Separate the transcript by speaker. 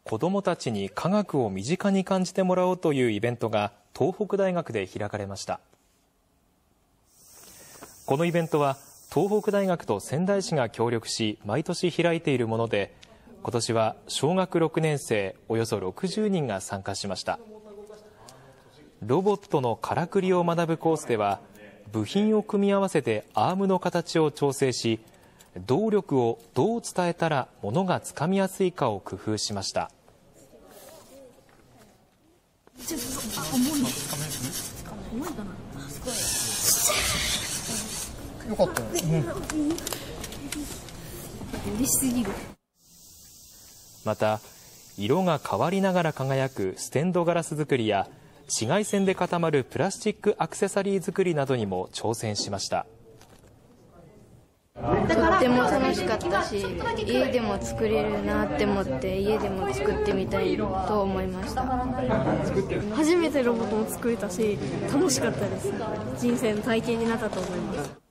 Speaker 1: 子どもたちに科学を身近に感じてもらおうというイベントが東北大学で開かれました。このイベントは東北大学と仙台市が協力し毎年開いているもので、今年は小学6年生およそ60人が参加しました。ロボットのからくりを学ぶコースでは、部品を組み合わせてアームの形を調整し、動力をどう伝えたら物がつかみやすいかを工夫しました。
Speaker 2: よかったね。
Speaker 3: 嬉しすぎる。
Speaker 1: また、色が変わりながら輝くステンドガラス作りや、紫外線で固まるプラスチックアクセサリー作りなどにも挑戦しました。
Speaker 3: とっても楽しかったし、家でも作れるなって思って家でも作ってみたいと思いました。
Speaker 4: 初めてロボットも作れたし楽しかったです。人生の体験になったと思います。